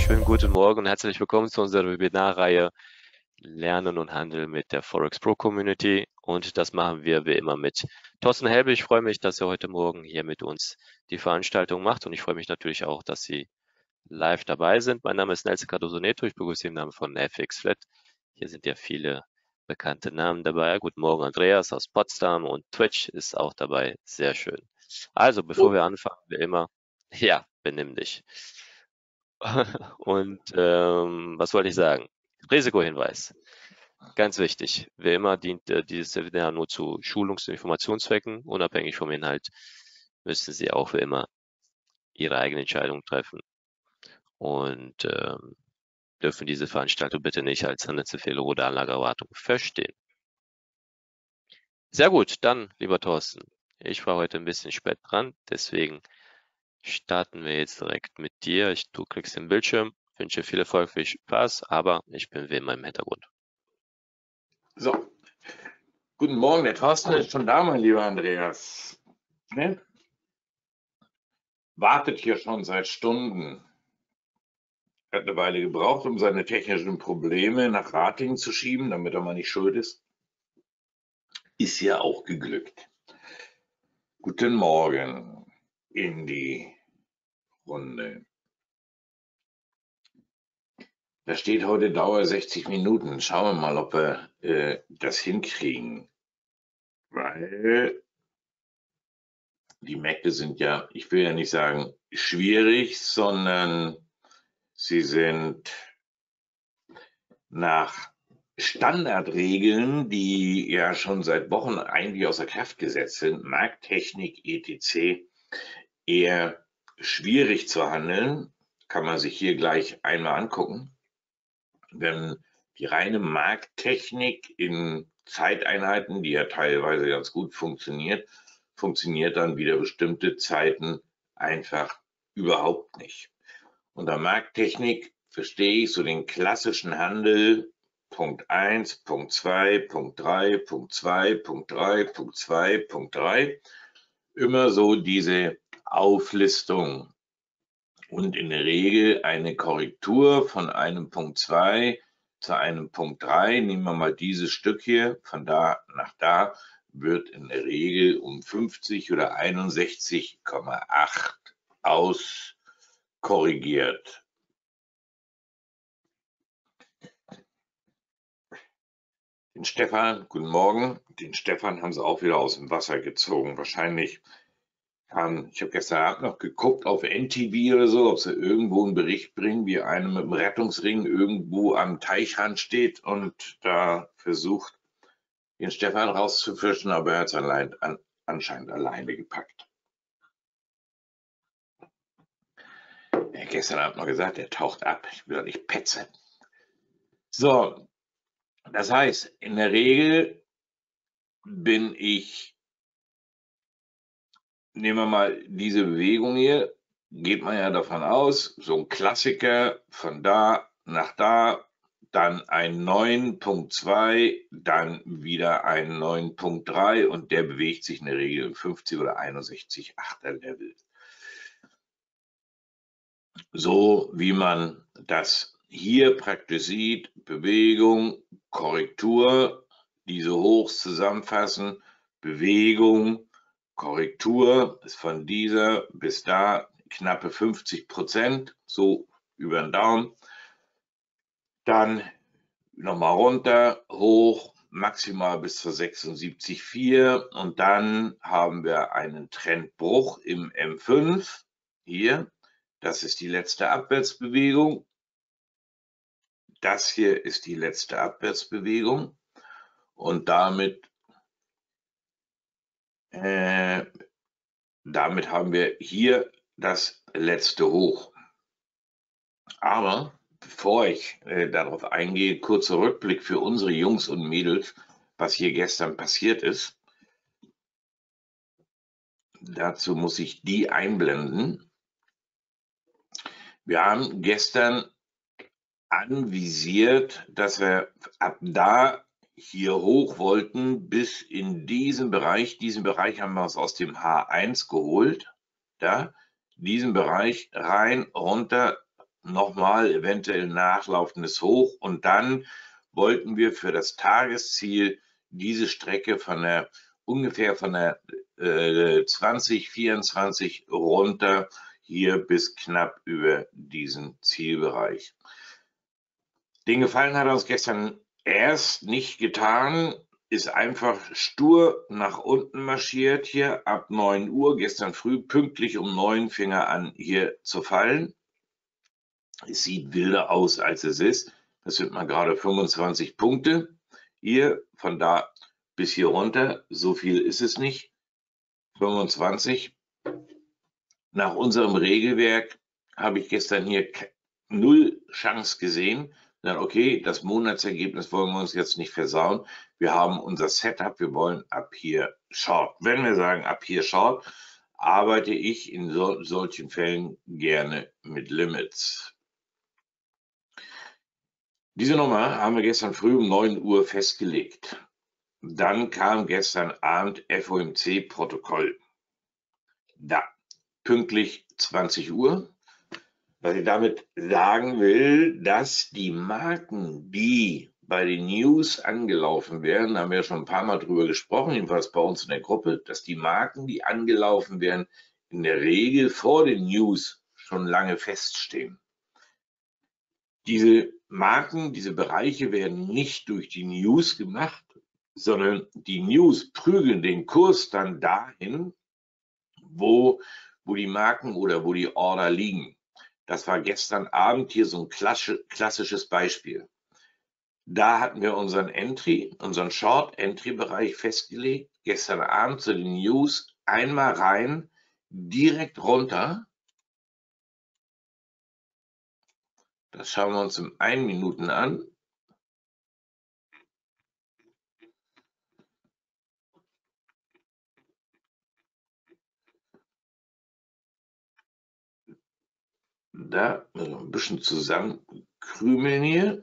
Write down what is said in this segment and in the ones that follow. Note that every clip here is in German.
Schönen guten Morgen und herzlich willkommen zu unserer Webinarreihe Lernen und Handeln mit der Forex Pro Community. Und das machen wir wie immer mit Thorsten Helbig. Ich freue mich, dass er heute Morgen hier mit uns die Veranstaltung macht. Und ich freue mich natürlich auch, dass Sie live dabei sind. Mein Name ist Nelson Cardoso Neto. Ich begrüße Sie im Namen von FX Flat. Hier sind ja viele bekannte Namen dabei. Guten Morgen, Andreas aus Potsdam, und Twitch ist auch dabei. Sehr schön. Also, bevor wir anfangen, wie immer, ja, benimm dich. Und was wollte ich sagen? Risikohinweis. Ganz wichtig. Wie immer dient dieses Webinar nur zu Schulungs- und Informationszwecken. Unabhängig vom Inhalt müssen Sie auch wie immer Ihre eigene Entscheidung treffen und dürfen diese Veranstaltung bitte nicht als Handelsempfehlung oder Anlageberatung verstehen. Sehr gut, dann, lieber Thorsten, ich war heute ein bisschen spät dran, deswegen starten wir jetzt direkt mit dir. Du klickst den Bildschirm, wünsche viel Erfolg, viel Spaß, aber ich bin wie immer im Hintergrund. So, guten Morgen, der Thorsten ist schon da, mein lieber Andreas. Ne? Wartet hier schon seit Stunden. Hat eine Weile gebraucht, um seine technischen Probleme nach Ratingen zu schieben, damit er mal nicht schuld ist. Ist ja auch geglückt. Guten Morgen in die Runde. Da steht heute Dauer 60 Minuten. Schauen wir mal, ob wir das hinkriegen. Weil die Märkte sind ja, ich will ja nicht sagen schwierig, sondern sie sind nach Standardregeln, die ja schon seit Wochen eigentlich außer Kraft gesetzt sind, Markttechnik etc., eher schwierig zu handeln. Kann man sich hier gleich einmal angucken. Denn die reine Markttechnik in Zeiteinheiten, die ja teilweise ganz gut funktioniert, funktioniert dann wieder bestimmte Zeiten einfach überhaupt nicht. Unter Markttechnik verstehe ich so den klassischen Handel, Punkt 1, Punkt 2, Punkt 3, Punkt 2, Punkt 3, Punkt 2, Punkt 3. Immer so diese Auflistung und in der Regel eine Korrektur von einem Punkt 2 zu einem Punkt 3. Nehmen wir mal dieses Stück hier, von da nach da wird in der Regel um 50 oder 61,8 auskorrigiert. Den Stefan, guten Morgen. Den Stefan haben sie auch wieder aus dem Wasser gezogen. Wahrscheinlich ich habe gestern Abend noch geguckt auf NTV oder so, ob sie irgendwo einen Bericht bringen, wie einer mit dem Rettungsring irgendwo am Teichrand steht und da versucht, den Stefan rauszufischen, aber er hat es anscheinend alleine gepackt. Er hat gestern Abend noch gesagt, er taucht ab. Ich will doch nicht petze. So, das heißt, in der Regel bin ich, nehmen wir mal diese Bewegung hier, geht man ja davon aus, so ein Klassiker von da nach da, dann ein 9.2, dann wieder ein 9.3 und der bewegt sich in der Regel im 50 oder 61,8er Level. So wie man das hier praktisch sieht, Bewegung, Korrektur, diese Hochs zusammenfassen, Bewegung, Korrektur ist von dieser bis da knappe 50%, so über den Daumen. Dann nochmal runter, hoch, maximal bis zur 76,4 und dann haben wir einen Trendbruch im M5 hier. Das ist die letzte Abwärtsbewegung. Das hier ist die letzte Abwärtsbewegung und damit haben wir hier das letzte Hoch. Aber bevor ich darauf eingehe, kurzer Rückblick für unsere Jungs und Mädels, was hier gestern passiert ist. Dazu muss ich die einblenden. Wir haben gestern anvisiert, dass wir ab da hier hoch wollten bis in diesen Bereich. Diesen Bereich haben wir uns aus dem H1 geholt. Da, diesen Bereich rein, runter, nochmal eventuell nachlaufendes Hoch und dann wollten wir für das Tagesziel diese Strecke ungefähr von der 2024 runter hier bis knapp über diesen Zielbereich. Den Gefallen hat er uns gestern erst nicht getan, ist einfach stur nach unten marschiert hier ab 9 Uhr. Gestern früh pünktlich um 9 fing er an hier zu fallen. Es sieht wilder aus, als es ist. Das sind mal gerade 25 Punkte. Hier, von da bis hier runter, so viel ist es nicht. 25. Nach unserem Regelwerk habe ich gestern hier null Chance gesehen. Dann okay, das Monatsergebnis wollen wir uns jetzt nicht versauen. Wir haben unser Setup, wir wollen ab hier Short. Wenn wir sagen ab hier Short, arbeite ich in solchen Fällen gerne mit Limits. Diese Nummer haben wir gestern früh um 9 Uhr festgelegt. Dann kam gestern Abend FOMC-Protokoll. Da, pünktlich 20 Uhr. Was ich damit sagen will, dass die Marken, die bei den News angelaufen werden, haben wir schon ein paar Mal drüber gesprochen, jedenfalls bei uns in der Gruppe, dass die Marken, die angelaufen werden, in der Regel vor den News schon lange feststehen. Diese Marken, diese Bereiche werden nicht durch die News gemacht, sondern die News prügeln den Kurs dann dahin, wo die Marken oder wo die Order liegen. Das war gestern Abend hier so ein klassisches Beispiel. Da hatten wir unseren Short-Entry-Bereich festgelegt. Gestern Abend zu den News einmal rein, direkt runter. Das schauen wir uns in 1 Minuten an. Da ein bisschen zusammenkrümeln hier.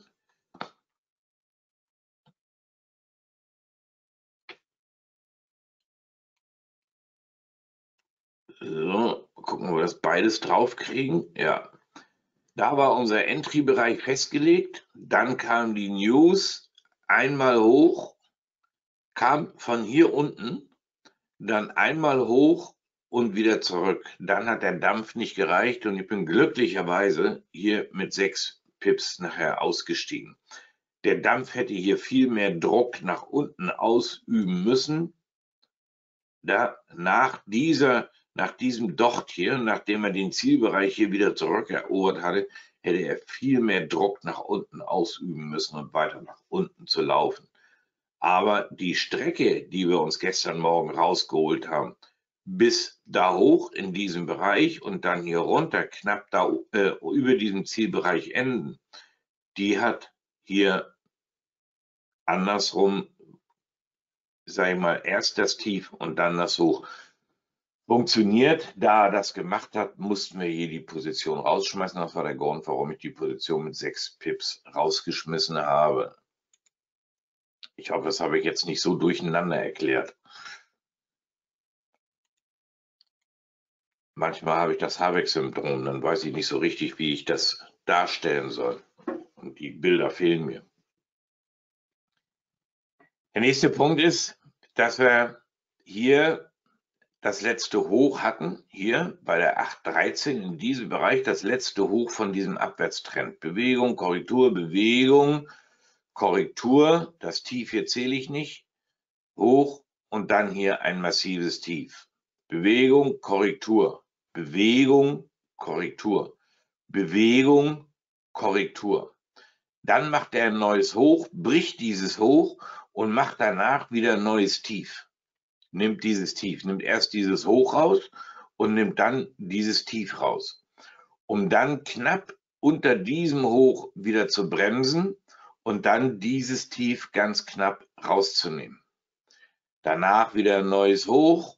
So, gucken, ob wir das beides drauf kriegen. Ja, da war unser Entry-Bereich festgelegt. Dann kamen die News einmal hoch, kam von hier unten, dann einmal hoch und wieder zurück. Dann hat der Dampf nicht gereicht und ich bin glücklicherweise hier mit 6 Pips nachher ausgestiegen. Der Dampf hätte hier viel mehr Druck nach unten ausüben müssen. Da nach diesem Docht hier, nachdem er den Zielbereich hier wieder zurückerobert hatte, hätte er viel mehr Druck nach unten ausüben müssen und weiter nach unten zu laufen. Aber die Strecke, die wir uns gestern Morgen rausgeholt haben, bis da hoch in diesem Bereich und dann hier runter, knapp da über diesem Zielbereich enden, die hat hier andersrum, sage ich mal, erst das Tief und dann das Hoch funktioniert. Da er das gemacht hat, mussten wir hier die Position rausschmeißen. Das war der Grund, warum ich die Position mit 6 Pips rausgeschmissen habe. Ich hoffe, das habe ich jetzt nicht so durcheinander erklärt. Manchmal habe ich das Habeck-Syndrom, dann weiß ich nicht so richtig, wie ich das darstellen soll. Und die Bilder fehlen mir. Der nächste Punkt ist, dass wir hier das letzte Hoch hatten, hier bei der 813 in diesem Bereich, das letzte Hoch von diesem Abwärtstrend. Bewegung, Korrektur, Bewegung, Korrektur, das Tief hier zähle ich nicht, hoch und dann hier ein massives Tief. Bewegung, Korrektur, Bewegung, Korrektur, Bewegung, Korrektur. Dann macht er ein neues Hoch, bricht dieses Hoch und macht danach wieder ein neues Tief. Nimmt dieses Tief, nimmt erst dieses Hoch raus und nimmt dann dieses Tief raus, um dann knapp unter diesem Hoch wieder zu bremsen und dann dieses Tief ganz knapp rauszunehmen. Danach wieder ein neues Hoch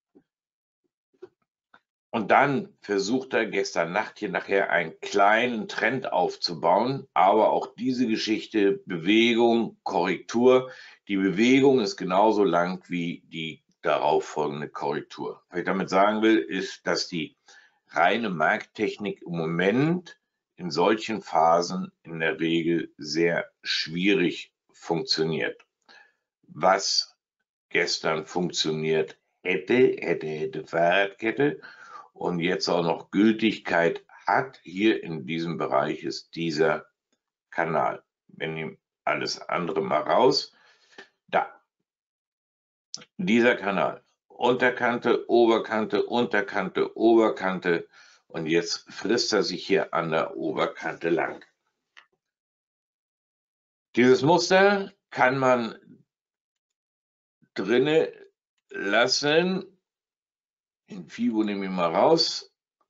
und dann versucht er gestern Nacht hier nachher einen kleinen Trend aufzubauen, aber auch diese Geschichte, Bewegung, Korrektur, die Bewegung ist genauso lang wie die darauf folgende Korrektur. Was ich damit sagen will, ist, dass die reine Markttechnik im Moment in solchen Phasen in der Regel sehr schwierig funktioniert. Was gestern funktioniert hätte Fahrradkette und jetzt auch noch Gültigkeit hat, hier in diesem Bereich ist dieser Kanal. Wir nehmen alles andere mal raus. Da, dieser Kanal. Unterkante, Oberkante, Unterkante, Oberkante. Und jetzt frisst er sich hier an der Oberkante lang. Dieses Muster kann man drinne lassen. Den Fibo nehme ich mal raus.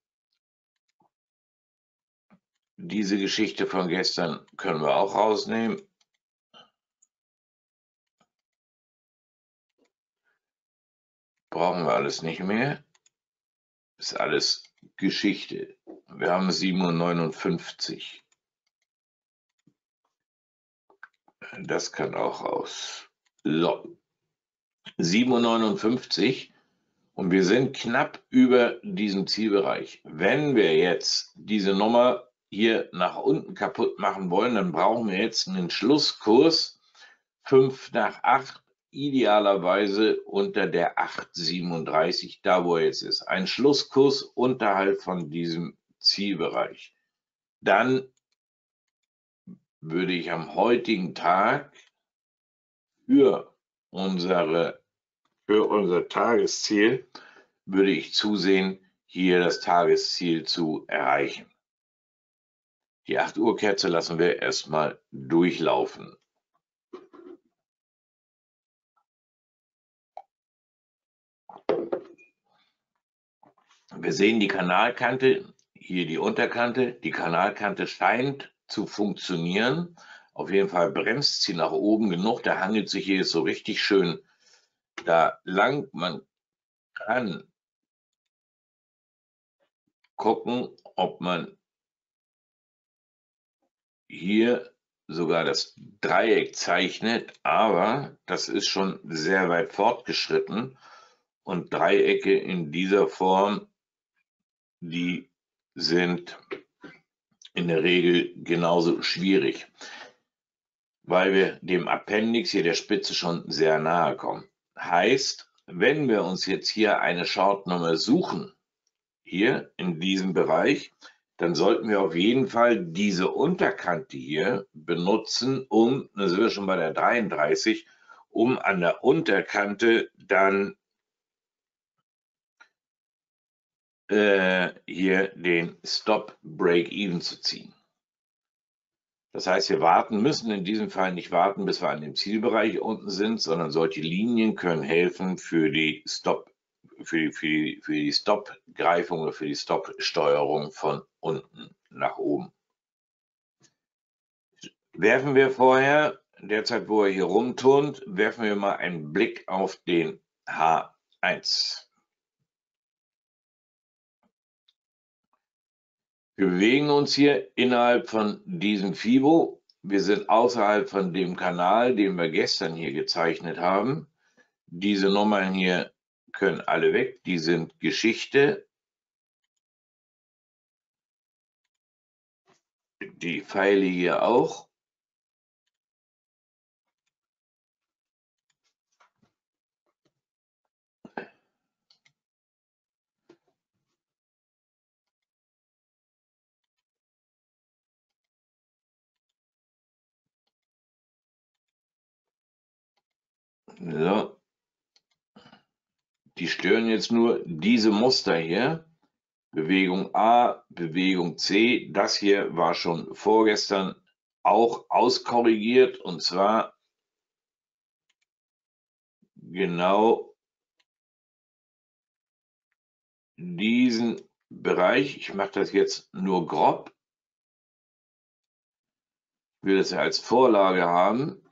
Diese Geschichte von gestern können wir auch rausnehmen. Brauchen wir alles nicht mehr. Ist alles Geschichte. Wir haben 7,59 Uhr. Das kann auch raus. So. 7,59 Uhr. Und wir sind knapp über diesem Zielbereich. Wenn wir jetzt diese Nummer hier nach unten kaputt machen wollen, dann brauchen wir jetzt einen Schlusskurs 5 nach 8, idealerweise unter der 8,37, da wo er jetzt ist. Ein Schlusskurs unterhalb von diesem Zielbereich. Dann würde ich am heutigen Tag für unser Tagesziel, würde ich zusehen, hier das Tagesziel zu erreichen. Die 8 Uhr Kerze lassen wir erstmal durchlaufen. Wir sehen die Kanalkante, hier die Unterkante. Die Kanalkante scheint zu funktionieren. Auf jeden Fall bremst sie nach oben genug. Der hangelt sich hier so richtig schön da lang. Man kann gucken, ob man hier sogar das Dreieck zeichnet, aber das ist schon sehr weit fortgeschritten und Dreiecke in dieser Form, die sind in der Regel genauso schwierig, weil wir dem Appendix hier der Spitze schon sehr nahe kommen. Heißt, wenn wir uns jetzt hier eine Shortnummer suchen, hier in diesem Bereich, dann sollten wir auf jeden Fall diese Unterkante hier benutzen, da sind wir schon bei der 33, um an der Unterkante dann hier den Stop Break-Even zu ziehen. Das heißt, wir müssen in diesem Fall nicht warten, bis wir an dem Zielbereich unten sind, sondern solche Linien können helfen für die Stop-Greifung oder für die Stop-Steuerung von unten nach oben. Werfen wir vorher, derzeit wo er hier rumturnt, werfen wir mal einen Blick auf den H1. Wir bewegen uns hier innerhalb von diesem Fibo. Wir sind außerhalb von dem Kanal, den wir gestern hier gezeichnet haben. Diese Nummern hier können alle weg, die sind Geschichte. Die Pfeile hier auch. So. Die stören jetzt nur diese Muster hier. Bewegung A, Bewegung C. Das hier war schon vorgestern auch auskorrigiert und zwar genau diesen Bereich. Ich mache das jetzt nur grob. Ich will das ja als Vorlage haben.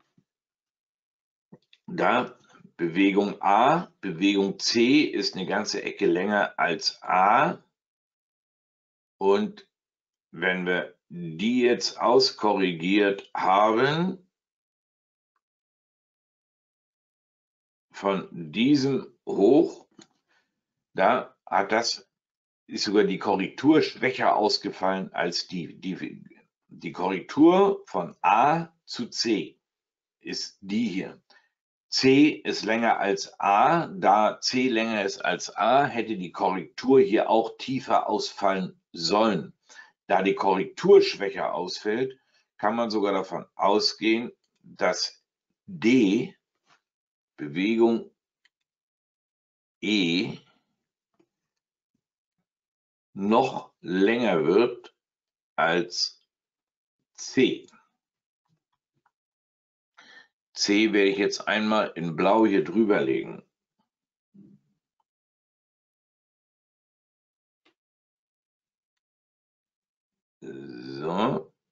Da Bewegung A, Bewegung C ist eine ganze Ecke länger als A. Und wenn wir die jetzt auskorrigiert haben, von diesem hoch, da hat das ist sogar die Korrektur schwächer ausgefallen als die Korrektur von A zu C ist die hier. C ist länger als A. Da C länger ist als A, hätte die Korrektur hier auch tiefer ausfallen sollen. Da die Korrektur schwächer ausfällt, kann man sogar davon ausgehen, dass D, Bewegung E, noch länger wird als C. C werde ich jetzt einmal in Blau hier drüber legen. So.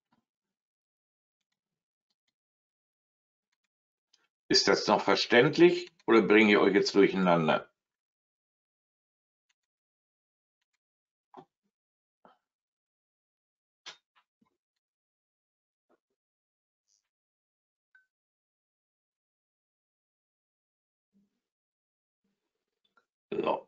Ist das noch verständlich oder bringe ich euch jetzt durcheinander? So.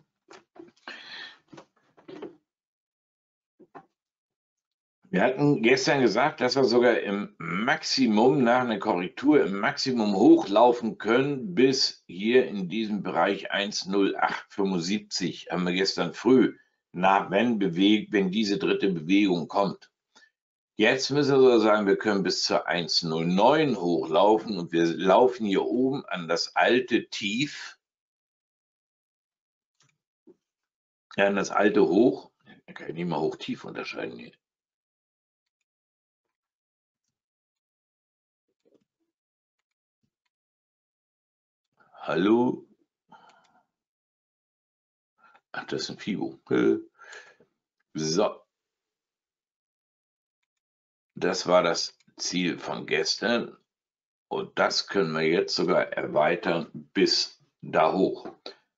Wir hatten gestern gesagt, dass wir sogar im Maximum nach einer Korrektur im Maximum hochlaufen können bis hier in diesem Bereich 1,0875. Haben wir gestern früh, wenn diese dritte Bewegung kommt. Jetzt müssen wir sagen, wir können bis zur 1,09 hochlaufen und wir laufen hier oben an das alte Tief, an das alte Hoch. Da kann ich nicht mal hoch-tief unterscheiden hier. Hallo? Ach, das ist ein Fibo. So. Das war das Ziel von gestern. Und das können wir jetzt sogar erweitern bis da hoch.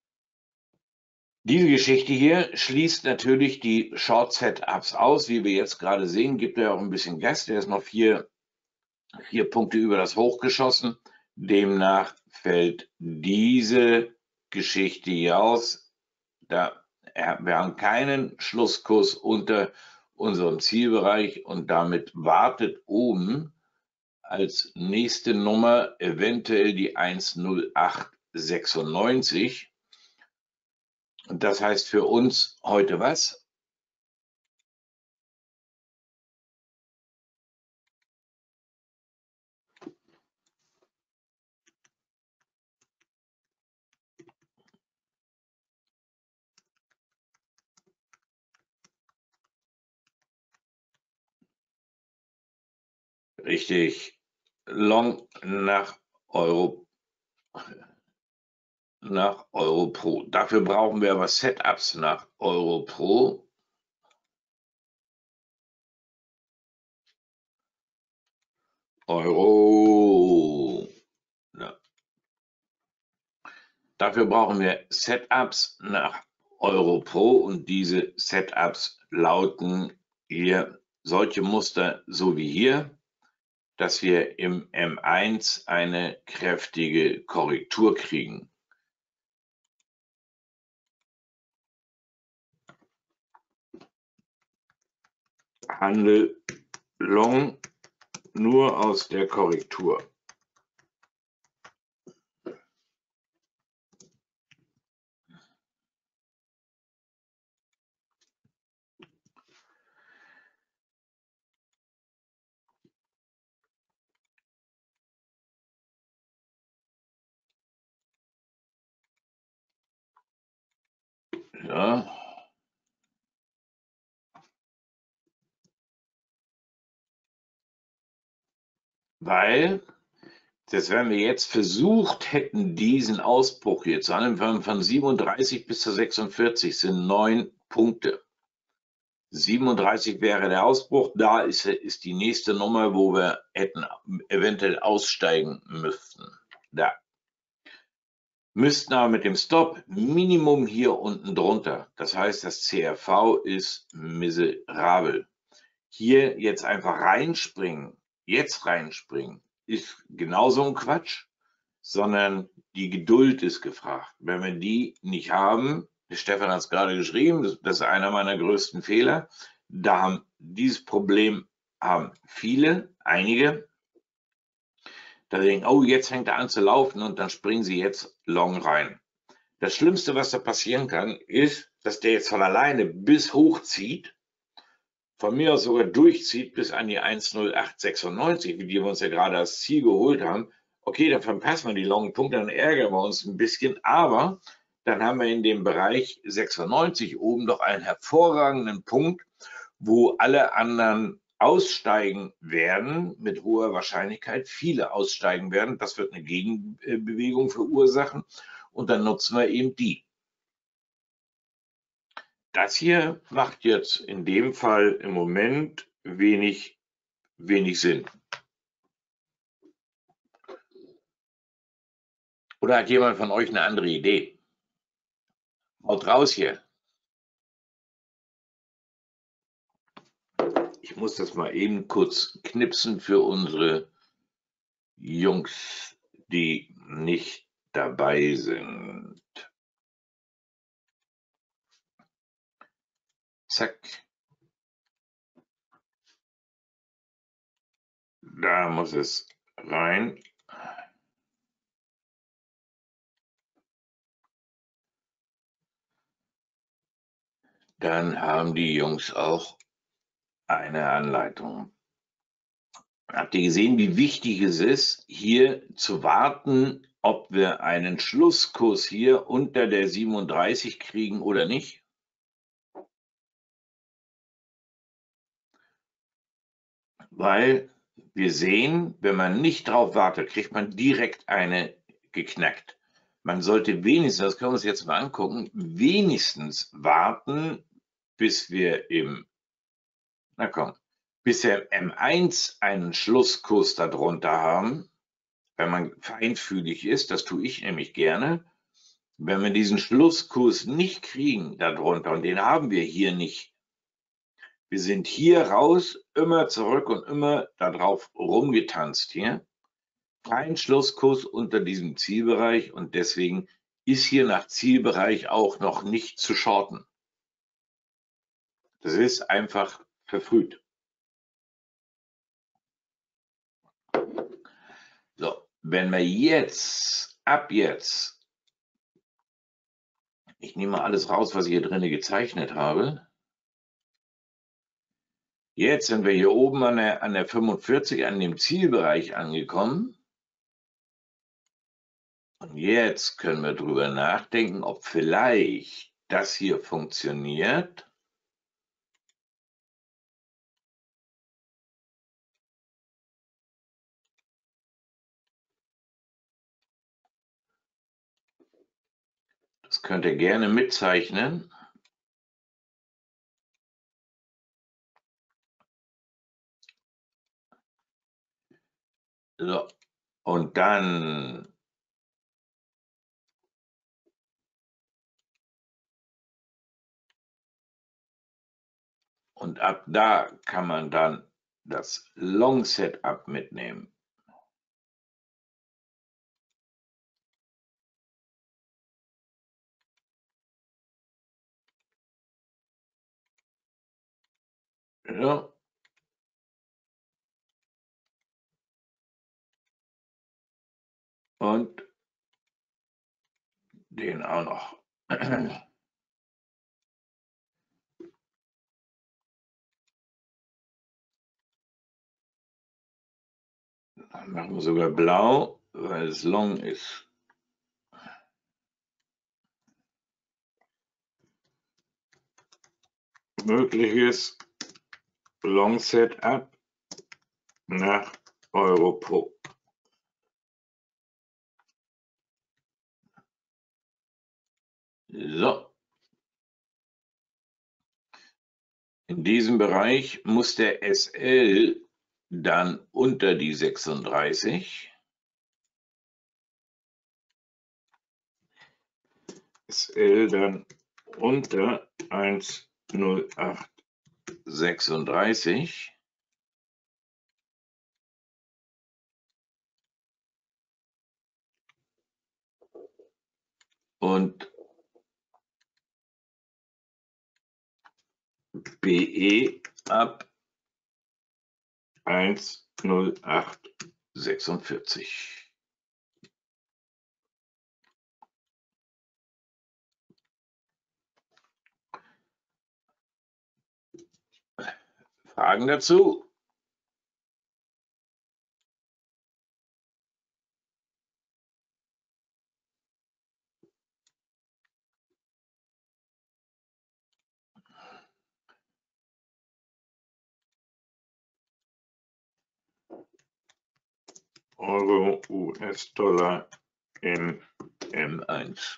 Diese Geschichte hier schließt natürlich die Short Setups aus, wie wir jetzt gerade sehen, gibt er auch ein bisschen Gas. Der ist noch vier Punkte über das Hoch geschossen. Demnach fällt diese Geschichte hier aus. Wir haben keinen Schlusskurs unter unserem Zielbereich und damit wartet oben als nächste Nummer eventuell die 10896. Und das heißt für uns heute was? Richtig, Long nach Euro Pro. Dafür brauchen wir aber Setups nach Euro Pro. Ja. Dafür brauchen wir Setups nach Euro Pro und diese Setups lauten hier solche Muster so wie hier, dass wir im M1 eine kräftige Korrektur kriegen. Handel Long nur aus der Korrektur. Ja. Weil, dass wenn wir jetzt versucht hätten, diesen Ausbruch hier zu handeln, von 37 bis zu 46 sind 9 Punkte. 37 wäre der Ausbruch, da ist die nächste Nummer, wo wir hätten eventuell aussteigen müssten. Da. Müssten aber mit dem Stop Minimum hier unten drunter. Das heißt, das CRV ist miserabel. Hier jetzt einfach reinspringen, ist genauso ein Quatsch, sondern die Geduld ist gefragt. Wenn wir die nicht haben, Der Stefan hat es gerade geschrieben, das ist einer meiner größten Fehler. Dieses Problem haben viele, einige. Da denken, oh, jetzt fängt er an zu laufen und dann springen sie jetzt long rein. Das Schlimmste, was da passieren kann, ist, dass der jetzt von alleine bis hoch zieht, von mir aus sogar durchzieht bis an die 1,0896, wie wir uns ja gerade als Ziel geholt haben. Okay, dann verpassen wir die langen Punkte, dann ärgern wir uns ein bisschen, aber dann haben wir in dem Bereich 96 oben doch einen hervorragenden Punkt, wo alle anderen aussteigen werden, mit hoher Wahrscheinlichkeit, viele aussteigen werden. Das wird eine Gegenbewegung verursachen und dann nutzen wir eben die. Das hier macht jetzt in dem Fall im Moment wenig Sinn. Oder hat jemand von euch eine andere Idee? Haut raus hier. Ich muss das mal eben kurz knipsen für unsere Jungs, die nicht dabei sind. Zack. Da muss es rein. Dann haben die Jungs auch eine Anleitung. Habt ihr gesehen, wie wichtig es ist, hier zu warten, ob wir einen Schlusskurs hier unter der 37 kriegen oder nicht? Weil wir sehen, wenn man nicht drauf wartet, kriegt man direkt eine geknackt. Man sollte wenigstens, das können wir uns jetzt mal angucken, wenigstens warten, bis wir bis wir M1 einen Schlusskurs darunter haben, wenn man feinfühlig ist, das tue ich nämlich gerne. Wenn wir diesen Schlusskurs nicht kriegen darunter, und den haben wir hier nicht, wir sind hier raus, immer zurück und immer darauf rumgetanzt hier. Kein Schlusskurs unter diesem Zielbereich und deswegen ist hier nach Zielbereich auch noch nicht zu shorten. Das ist einfach verfrüht. So, wenn wir jetzt, ab jetzt, ich nehme mal alles raus, was ich hier drin gezeichnet habe. Jetzt sind wir hier oben an der 45, an dem Zielbereich angekommen. Und jetzt können wir drüber nachdenken, ob vielleicht das hier funktioniert. Das könnt ihr gerne mitzeichnen. So, und dann und ab da kann man dann das Long Setup mitnehmen. So. Und den auch noch. Dann machen wir sogar blau, weil es long ist. Mögliches Long Setup nach Europro. So. In diesem Bereich muss der SL dann unter die 36. SL dann unter 1,0836. Und BE ab 10846. Fragen dazu? Euro, US-Dollar in M1.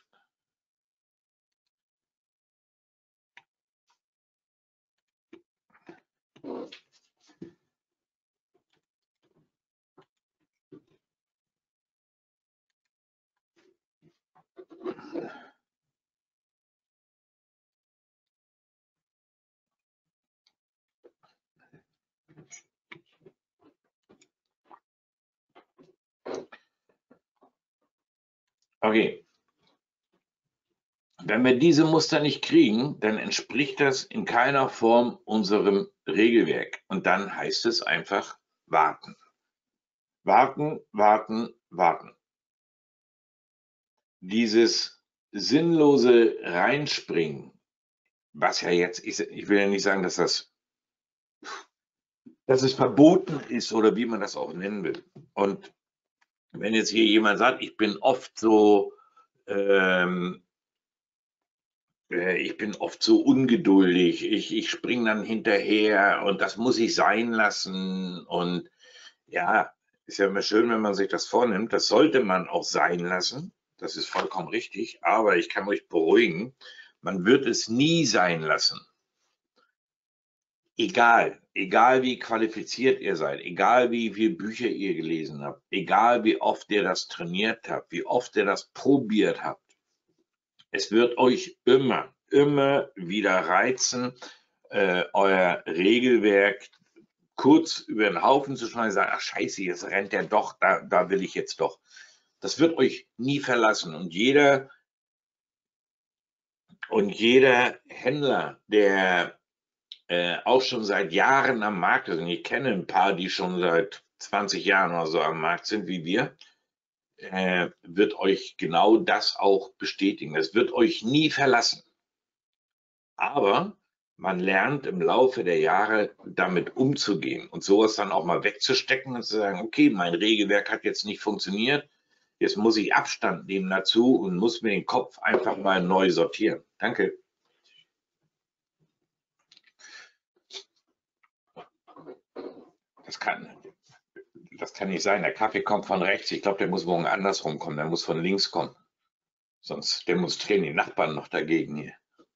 Okay. Wenn wir diese Muster nicht kriegen, dann entspricht das in keiner Form unserem Regelwerk. Und dann heißt es einfach warten. Warten, warten, warten. Dieses sinnlose Reinspringen, was ja jetzt, ich will ja nicht sagen, dass es verboten ist oder wie man das auch nennen will. Und wenn jetzt hier jemand sagt, ich bin oft so ungeduldig, ich springe dann hinterher und das muss ich sein lassen. Und ja, ist ja immer schön, wenn man sich das vornimmt. Das sollte man auch sein lassen. Das ist vollkommen richtig. Aber ich kann euch beruhigen, man wird es nie sein lassen. Egal wie qualifiziert ihr seid, egal wie viele Bücher ihr gelesen habt, egal wie oft ihr das trainiert habt, wie oft ihr das probiert habt. Es wird euch immer wieder reizen, euer Regelwerk kurz über den Haufen zu schmeißen und sagen, ach scheiße, jetzt rennt der doch, da will ich jetzt doch. Das wird euch nie verlassen. Und jeder Händler, der auch schon seit Jahren am Markt ist, und ich kenne ein paar, die schon seit 20 Jahren oder so am Markt sind wie wir, wird euch genau das auch bestätigen. Es wird euch nie verlassen. Aber man lernt im Laufe der Jahre damit umzugehen und sowas dann auch mal wegzustecken und zu sagen, okay, mein Regelwerk hat jetzt nicht funktioniert, jetzt muss ich Abstand nehmen dazu und muss mir den Kopf einfach mal neu sortieren. Danke. Das kann nicht sein. Der Kaffee kommt von rechts. Ich glaube, der muss morgen andersrum kommen. Der muss von links kommen. Sonst demonstrieren die Nachbarn noch dagegen hier.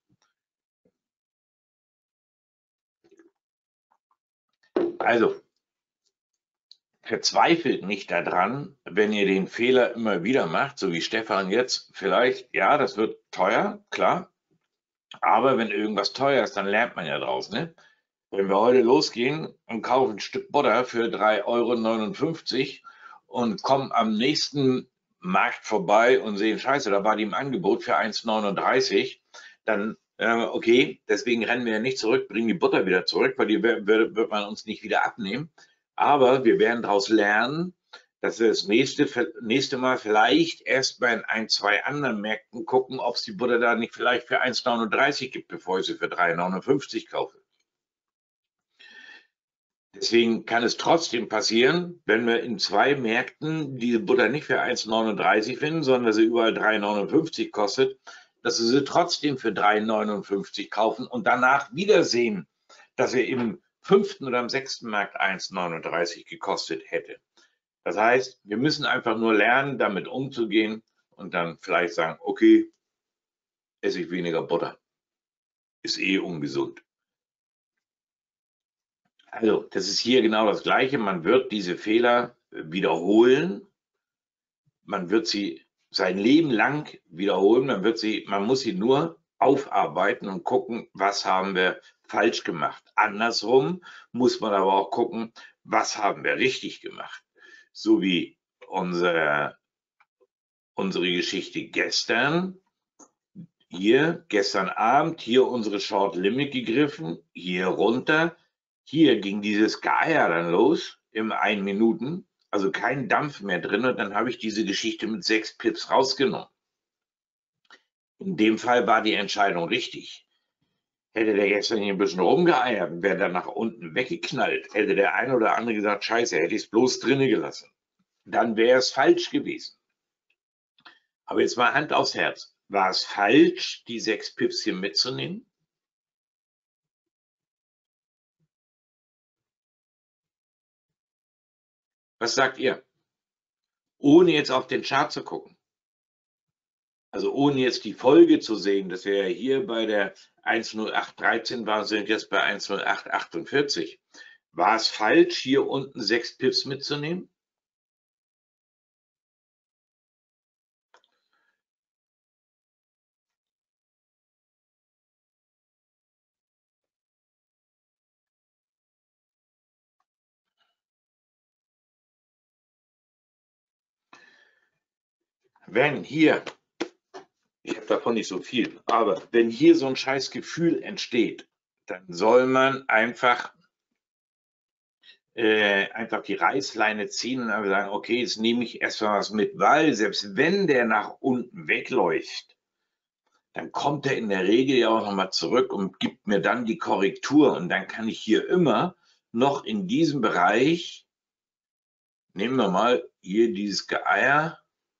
Also, verzweifelt nicht daran, wenn ihr den Fehler immer wieder macht, so wie Stefan jetzt. Vielleicht, ja, das wird teuer, klar. Aber wenn irgendwas teuer ist, dann lernt man ja draus, ne? Wenn wir heute losgehen und kaufen ein Stück Butter für 3,59 € und kommen am nächsten Markt vorbei und sehen, scheiße, da war die im Angebot für 1,39 €, dann, okay, deswegen rennen wir ja nicht zurück, bringen die Butter wieder zurück, weil die wird man uns nicht wieder abnehmen. Aber wir werden daraus lernen, dass wir das nächste Mal vielleicht erst bei ein, zwei anderen Märkten gucken, ob es die Butter da nicht vielleicht für 1,39 € gibt, bevor ich sie für 3,59 € kaufe. Deswegen kann es trotzdem passieren, wenn wir in zwei Märkten diese Butter nicht für 1,39 € finden, sondern sie überall 3,59 € kostet, dass wir sie trotzdem für 3,59 € kaufen und danach wieder sehen, dass sie im 5. oder im 6. Markt 1,39 € gekostet hätte. Das heißt, wir müssen einfach nur lernen, damit umzugehen und dann vielleicht sagen, okay, esse ich weniger Butter. Ist eh ungesund. Also, das ist hier genau das Gleiche. Man wird diese Fehler wiederholen. Man wird sie sein Leben lang wiederholen. Man muss sie nur aufarbeiten und gucken, was haben wir falsch gemacht. Andersrum muss man aber auch gucken, was haben wir richtig gemacht. So wie unsere Geschichte gestern. hier gestern Abend, hier unsere Short Limit gegriffen, hier runter, hier ging dieses Geier dann los im 1 Minuten, also kein Dampf mehr drin und dann habe ich diese Geschichte mit 6 Pips rausgenommen. In dem Fall war die Entscheidung richtig. Hätte der gestern hier ein bisschen rumgeeiert und wäre dann nach unten weggeknallt, hätte der eine oder andere gesagt, scheiße, hätte ich es bloß drinnen gelassen. Dann wäre es falsch gewesen. Aber jetzt mal Hand aufs Herz. War es falsch, die 6 Pips hier mitzunehmen? Was sagt ihr? Ohne jetzt auf den Chart zu gucken. Also ohne jetzt die Folge zu sehen, dass wir ja hier bei der 10813 waren, sind jetzt bei 10848. War es falsch, hier unten 6 Pips mitzunehmen? Wenn hier, ich habe davon nicht so viel, aber wenn hier so ein scheiß Gefühl entsteht, dann soll man einfach die Reißleine ziehen und dann sagen, okay, jetzt nehme ich erstmal was mit, weil selbst wenn der nach unten wegläuft, dann kommt er in der Regel ja auch nochmal zurück und gibt mir dann die Korrektur und dann kann ich hier immer noch in diesem Bereich, nehmen wir mal hier dieses Geeier,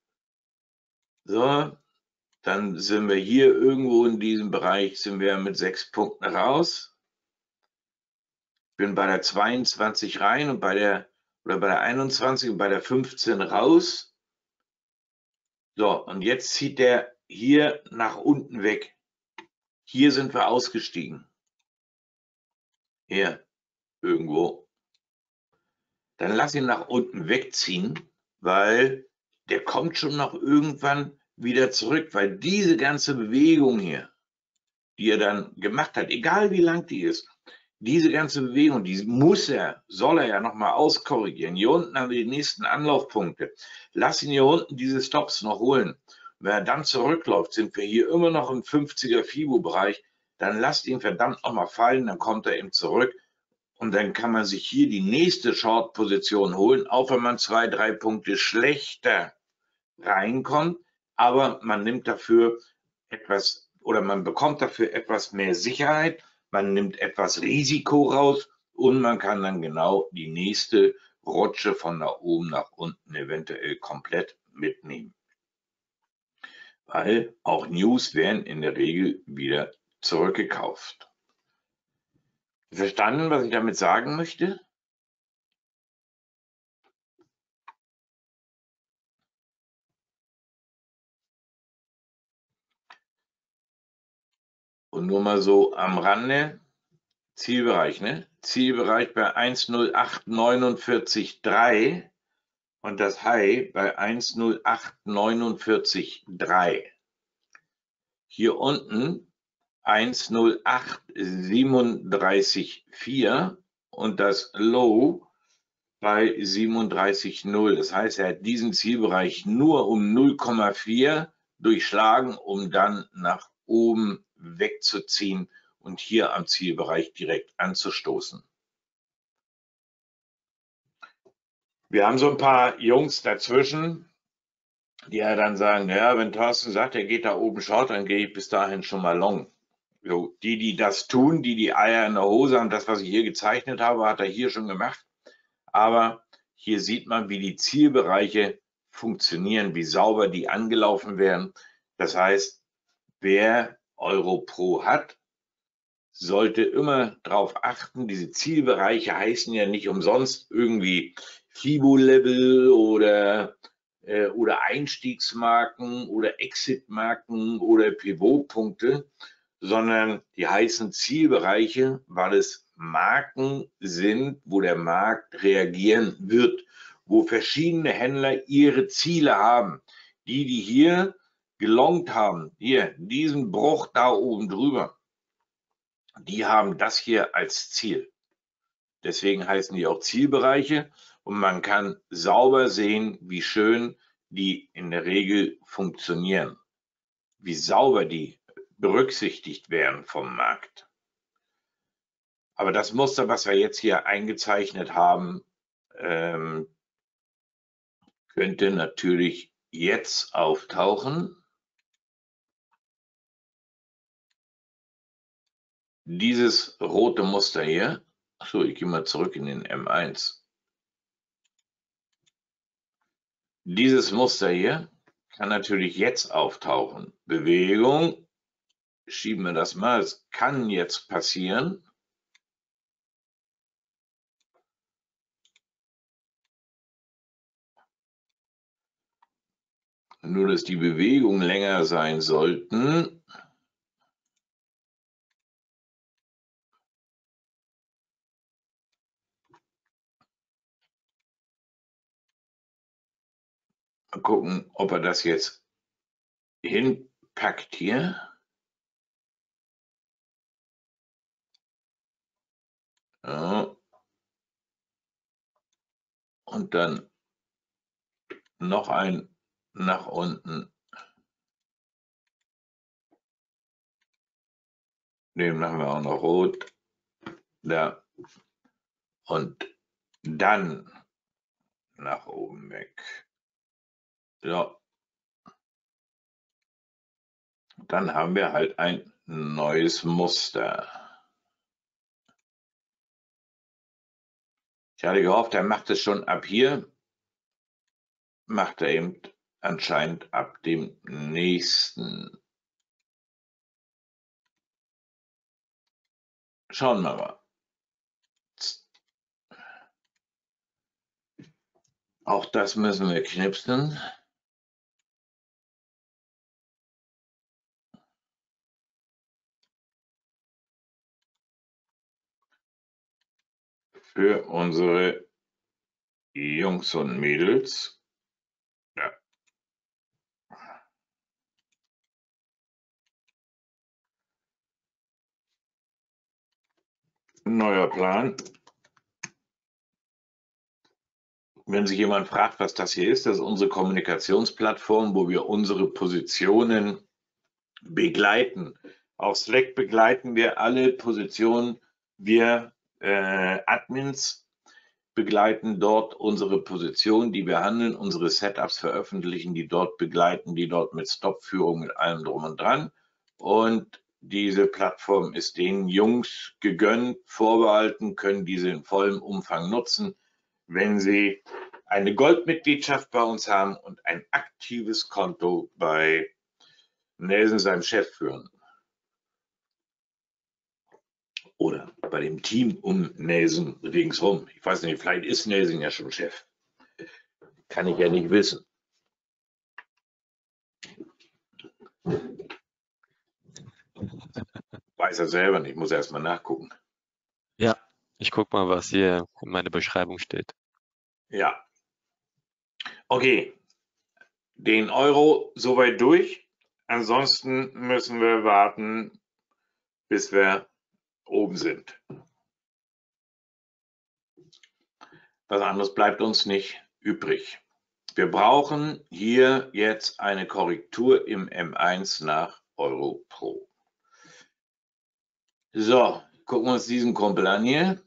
so, dann sind wir hier irgendwo in diesem Bereich, sind wir mit 6 Punkten raus. Bin bei der 22 rein und bei der 21 und bei der 15 raus. So, und jetzt zieht der hier nach unten weg. Hier sind wir ausgestiegen. Hier, irgendwo. Dann lass ihn nach unten wegziehen, weil der kommt schon noch irgendwann wieder zurück, weil diese ganze Bewegung hier, die er dann gemacht hat, egal wie lang die ist, diese ganze Bewegung, die soll er ja nochmal auskorrigieren. Hier unten haben wir die nächsten Anlaufpunkte. Lass ihn hier unten diese Stops noch holen. Wenn er dann zurückläuft, sind wir hier immer noch im 50er FIBO-Bereich. Dann lasst ihn verdammt nochmal fallen, dann kommt er eben zurück. Und dann kann man sich hier die nächste Short-Position holen, auch wenn man 2, 3 Punkte schlechter reinkommt. Aber man nimmt dafür etwas oder man bekommt dafür etwas mehr Sicherheit. Man nimmt etwas Risiko raus und man kann dann genau die nächste Rutsche von da oben nach unten eventuell komplett mitnehmen. Weil auch News werden in der Regel wieder zurückgekauft. Verstanden, was ich damit sagen möchte? Und nur mal so am Rande, Zielbereich, ne? Zielbereich bei 10849,3 und das High bei 10849,3. Hier unten 10837,4 und das Low bei 37,0. Das heißt, er hat diesen Zielbereich nur um 0,4 durchschlagen, um dann nach oben wegzuziehen und hier am Zielbereich direkt anzustoßen. Wir haben so ein paar Jungs dazwischen, die ja dann sagen, ja, wenn Thorsten sagt, er geht da oben short, dann gehe ich bis dahin schon mal long. So, die das tun, die Eier in der Hose haben, das, was ich hier gezeichnet habe, hat er hier schon gemacht. Aber hier sieht man, wie die Zielbereiche funktionieren, wie sauber die angelaufen werden. Das heißt, wer EuroPro hat, sollte immer darauf achten, diese Zielbereiche heißen ja nicht umsonst irgendwie FIBO-Level oder Einstiegsmarken oder Exit-Marken oder Pivot-Punkte, sondern die heißen Zielbereiche, weil es Marken sind, wo der Markt reagieren wird, wo verschiedene Händler ihre Ziele haben. Die hier gelongt haben, hier diesen Bruch da oben drüber, die haben das hier als Ziel. Deswegen heißen die auch Zielbereiche und man kann sauber sehen, wie schön die in der Regel funktionieren, wie sauber die berücksichtigt werden vom Markt. Aber das Muster, was wir jetzt hier eingezeichnet haben, könnte natürlich jetzt auftauchen. Dieses rote Muster hier, achso, ich gehe mal zurück in den M1. Dieses Muster hier kann natürlich jetzt auftauchen. Bewegung, schieben wir das mal, es kann jetzt passieren. Nur, dass die Bewegungen länger sein sollten. Mal gucken, ob er das jetzt hinpackt hier. Ja. Und dann noch ein nach unten. Den machen wir auch noch rot. Da. Und dann nach oben weg. So. Dann haben wir halt ein neues Muster. Ich hatte gehofft, er macht es schon ab hier. Macht er eben anscheinend ab dem nächsten. Schauen wir mal. Auch das müssen wir knipsen. Für unsere Jungs und Mädels. Ja. Neuer Plan. Wenn sich jemand fragt, was das hier ist, das ist unsere Kommunikationsplattform, wo wir unsere Positionen begleiten. Auf Slack begleiten wir alle Positionen. Wir Admins begleiten dort unsere Positionen, die wir handeln, unsere Setups veröffentlichen, die dort begleiten, die dort mit Stopführung, mit allem drum und dran. Und diese Plattform ist den Jungs gegönnt, vorbehalten, können diese in vollem Umfang nutzen, wenn sie eine Goldmitgliedschaft bei uns haben und ein aktives Konto bei Nelson, seinem Chef, führen. Oder bei dem Team um Nelson ringsherum. Ich weiß nicht, vielleicht ist Nelson ja schon Chef. Kann ich ja nicht wissen. Weiß er selber nicht, muss erst mal nachgucken. Ja, ich guck mal, was hier in meiner Beschreibung steht. Ja. Okay. Den Euro soweit durch. Ansonsten müssen wir warten, bis wir oben sind. Was anderes bleibt uns nicht übrig. Wir brauchen hier jetzt eine Korrektur im M1 nach Euro Pro. So, gucken wir uns diesen Kumpel an hier.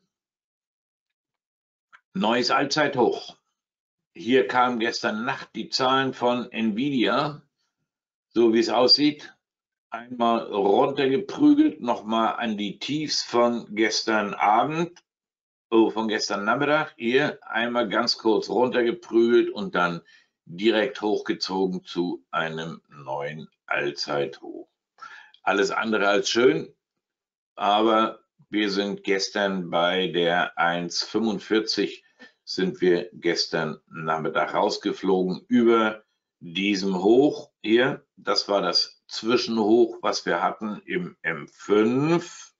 Neues Allzeithoch. Hier kamen gestern Nacht die Zahlen von Nvidia, so wie es aussieht. Einmal runtergeprügelt, nochmal an die Tiefs von gestern Abend, von gestern Nachmittag. Hier einmal ganz kurz runtergeprügelt und dann direkt hochgezogen zu einem neuen Allzeithoch. Alles andere als schön, aber wir sind gestern bei der 1,45, sind wir gestern Nachmittag rausgeflogen über diesem Hoch hier. Das war das Zwischenhoch, was wir hatten im M5.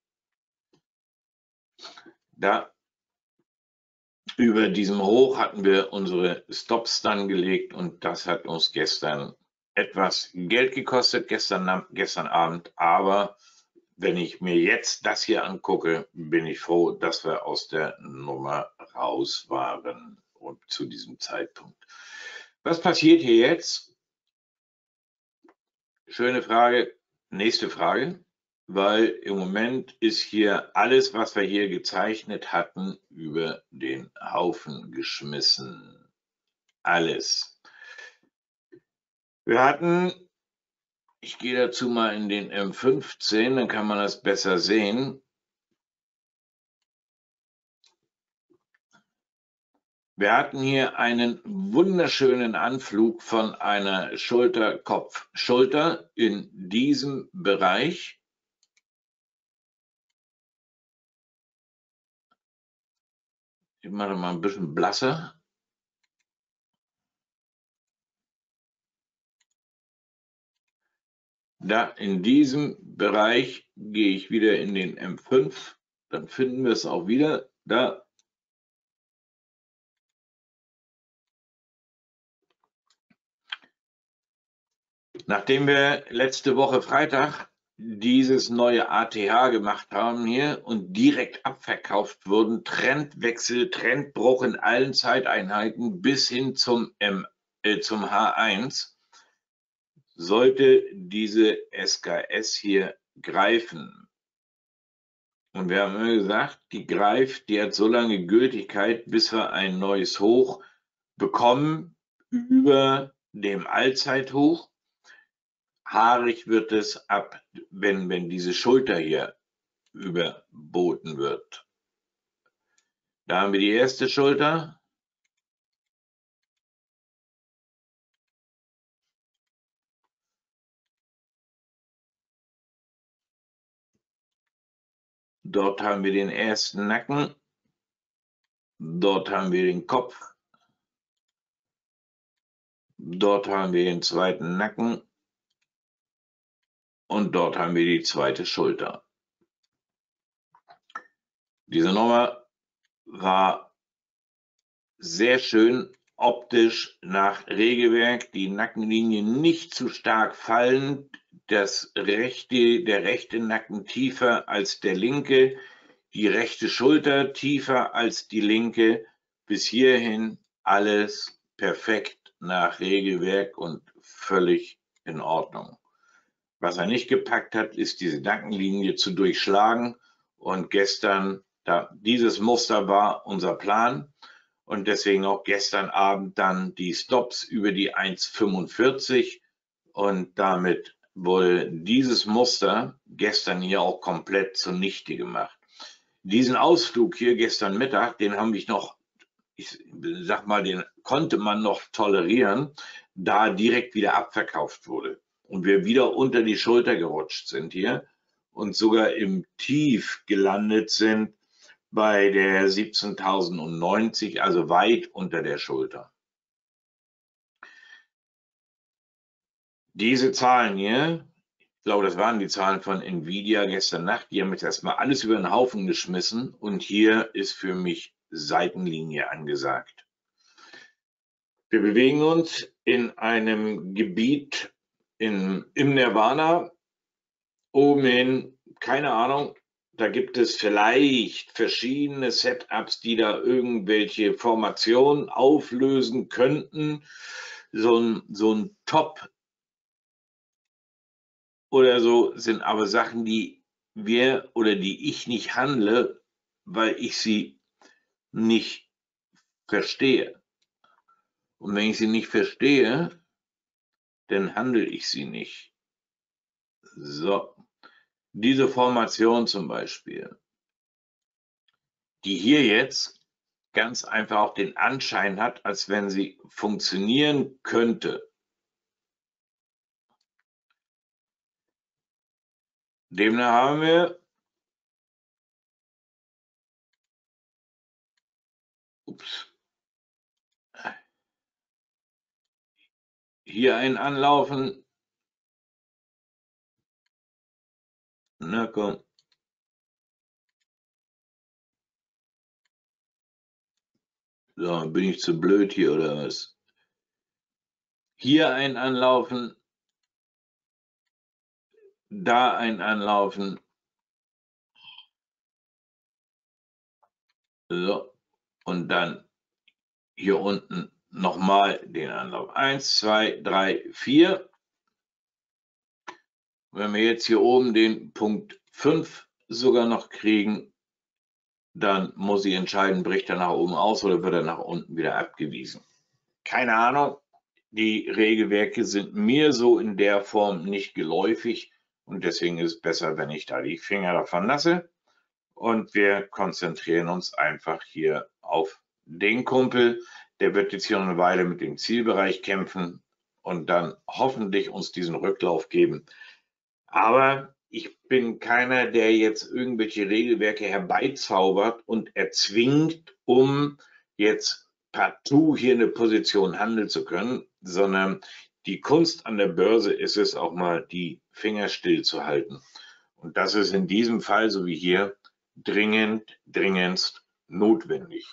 Da über diesem Hoch hatten wir unsere Stops dann gelegt und das hat uns gestern etwas Geld gekostet, gestern Abend, aber wenn ich mir jetzt das hier angucke, bin ich froh, dass wir aus der Nummer raus waren und zu diesem Zeitpunkt. Was passiert hier jetzt? Schöne Frage. nächste Frage, weil im Moment ist hier alles, was wir hier gezeichnet hatten, über den Haufen geschmissen. Alles. Wir hatten, ich gehe dazu mal in den M15, dann kann man das besser sehen. Wir hatten hier einen wunderschönen Anflug von einer Schulter-Kopf-Schulter in diesem Bereich. Ich mache mal ein bisschen blasser. Da in diesem Bereich gehe ich wieder in den M5, dann finden wir es auch wieder. Da. Nachdem wir letzte Woche Freitag dieses neue ATH gemacht haben hier und direkt abverkauft wurden, Trendwechsel, Trendbruch in allen Zeiteinheiten bis hin zum H1, sollte diese SKS hier greifen. Und wir haben immer gesagt, die greift, die hat so lange Gültigkeit, bis wir ein neues Hoch bekommen über dem Allzeithoch. Haarig wird es ab, wenn diese Schulter hier überboten wird. Da haben wir die erste Schulter. Dort haben wir den ersten Nacken. Dort haben wir den Kopf. Dort haben wir den zweiten Nacken. Und dort haben wir die zweite Schulter. Diese Nummer war sehr schön optisch nach Regelwerk, die Nackenlinie nicht zu stark fallend, der rechte Nacken tiefer als der linke, die rechte Schulter tiefer als die linke, bis hierhin alles perfekt nach Regelwerk und völlig in Ordnung. Was er nicht gepackt hat, ist diese Nackenlinie zu durchschlagen, und gestern, dieses Muster war unser Plan, und deswegen auch gestern Abend dann die Stops über die 1,45, und damit wurde dieses Muster gestern hier auch komplett zunichte gemacht. Diesen Ausflug hier gestern Mittag, den habe ich noch, ich sag mal, den konnte man noch tolerieren, da direkt wieder abverkauft wurde und wir wieder unter die Schulter gerutscht sind hier und sogar im Tief gelandet sind bei der 17.090, also weit unter der Schulter. Diese Zahlen hier, ich glaube, das waren die Zahlen von Nvidia gestern Nacht, die haben jetzt erstmal alles über den Haufen geschmissen, und hier ist für mich Seitenlinie angesagt. Wir bewegen uns in einem Gebiet im Nirvana, oben hin, keine Ahnung, da gibt es vielleicht verschiedene Setups, die da irgendwelche Formationen auflösen könnten. So ein Top oder so sind aber Sachen, die wir oder die ich nicht handle, weil ich sie nicht verstehe. Und wenn ich sie nicht verstehe, dann handle ich sie nicht. So, diese Formation zum Beispiel, die hier jetzt ganz einfach auch den Anschein hat, als wenn sie funktionieren könnte. Demnach haben wir hier ein Anlaufen. Na komm. So, bin ich zu blöd hier oder was? Hier ein Anlaufen. Da ein Anlaufen. So, und dann hier unten nochmal den Anlauf. 1, 2, 3, 4. Wenn wir jetzt hier oben den Punkt 5 sogar noch kriegen, dann muss ich entscheiden, bricht er nach oben aus oder wird er nach unten wieder abgewiesen. Keine Ahnung. Die Regelwerke sind mir so in der Form nicht geläufig und deswegen ist es besser, wenn ich da die Finger davon lasse und wir konzentrieren uns einfach hier auf den Kumpel. Der wird jetzt hier noch eine Weile mit dem Zielbereich kämpfen und dann hoffentlich uns diesen Rücklauf geben. Aber ich bin keiner, der jetzt irgendwelche Regelwerke herbeizaubert und erzwingt, um jetzt partout hier eine Position handeln zu können, sondern die Kunst an der Börse ist es auch mal, die Finger still zu halten. Und das ist in diesem Fall, so wie hier, dringendst notwendig.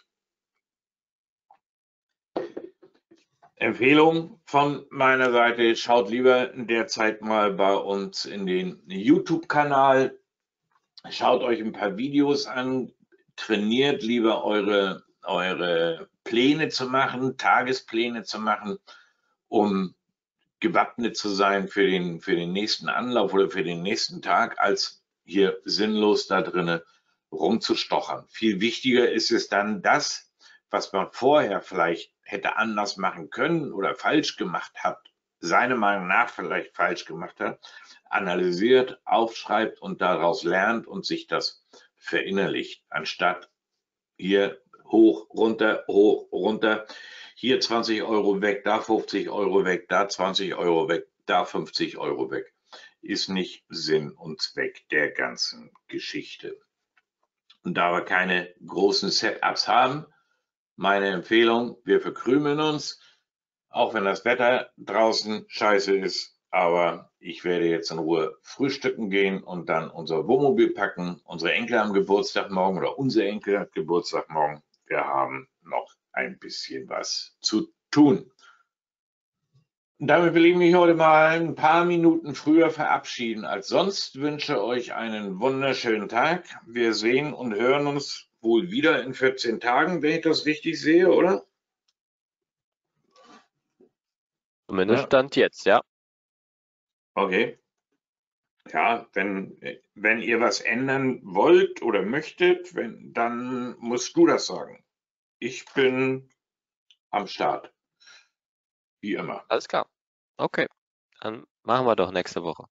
Empfehlung von meiner Seite, schaut lieber derzeit mal bei uns in den YouTube-Kanal, schaut euch ein paar Videos an, trainiert lieber eure Pläne zu machen, Tagespläne zu machen, um gewappnet zu sein für den nächsten Anlauf oder für den nächsten Tag, als hier sinnlos da drinnen rumzustochern. Viel wichtiger ist es dann, das, was man vorher vielleicht hätte anders machen können oder falsch gemacht hat, seiner Meinung nach vielleicht falsch gemacht hat, analysiert, aufschreibt und daraus lernt und sich das verinnerlicht, anstatt hier hoch, runter, hier 20 Euro weg, da 50 Euro weg, da 20 Euro weg, da 50 Euro weg. Ist nicht Sinn und Zweck der ganzen Geschichte. Und da wir keine großen Setups haben, meine Empfehlung, wir verkrümeln uns, auch wenn das Wetter draußen scheiße ist, aber ich werde jetzt in Ruhe frühstücken gehen und dann unser Wohnmobil packen. Unsere Enkel haben Geburtstag morgen oder unser Enkel hat Geburtstag morgen. Wir haben noch ein bisschen was zu tun. Und damit will ich mich heute mal ein paar Minuten früher verabschieden als sonst. Wünsche euch einen wunderschönen Tag. Wir sehen und hören uns wohl wieder in 14 Tagen, wenn ich das richtig sehe, oder? Zumindest Stand jetzt, ja. Okay. Ja, wenn ihr was ändern wollt oder möchtet, dann musst du das sagen. Ich bin am Start. Wie immer. Alles klar. Okay, dann machen wir doch nächste Woche.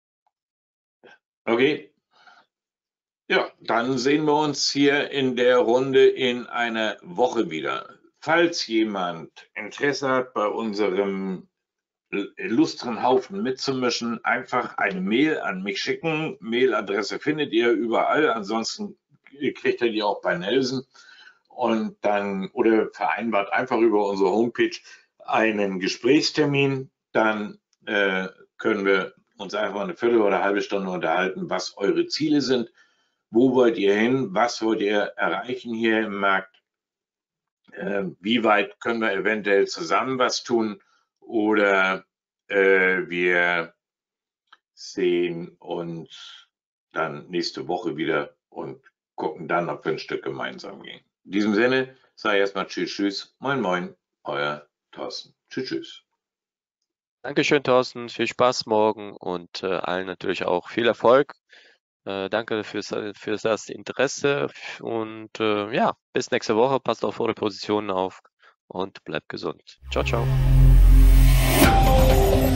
Okay. Ja, dann sehen wir uns hier in der Runde in einer Woche wieder. Falls jemand Interesse hat, bei unserem illustren Haufen mitzumischen, einfach eine Mail an mich schicken. Mailadresse findet ihr überall. Ansonsten kriegt ihr die auch bei Nelson. Und dann, oder vereinbart einfach über unsere Homepage einen Gesprächstermin. Dann können wir uns einfach eine Viertel oder eine halbe Stunde unterhalten, was eure Ziele sind. Wo wollt ihr hin? Was wollt ihr erreichen hier im Markt? Wie weit können wir eventuell zusammen was tun? Oder wir sehen uns dann nächste Woche wieder und gucken dann, ob wir ein Stück gemeinsam gehen. In diesem Sinne, sage ich erstmal Tschüss, Tschüss, Moin, Moin, euer Thorsten. Tschüss, Tschüss. Dankeschön, Thorsten. Viel Spaß morgen und allen natürlich auch viel Erfolg. Danke für das Interesse und ja, bis nächste Woche. Passt auf eure Positionen auf und bleibt gesund. Ciao, ciao.